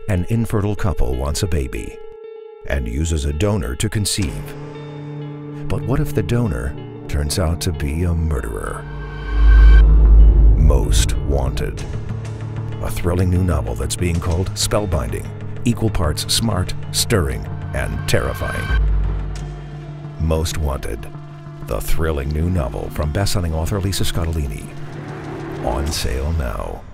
An infertile couple wants a baby and uses a donor to conceive. But what if the donor turns out to be a murderer? Most Wanted. A thrilling new novel that's being called spellbinding, equal parts smart, stirring, and terrifying. Most Wanted, the thrilling new novel from best-selling author Lisa Scottoline. On sale now.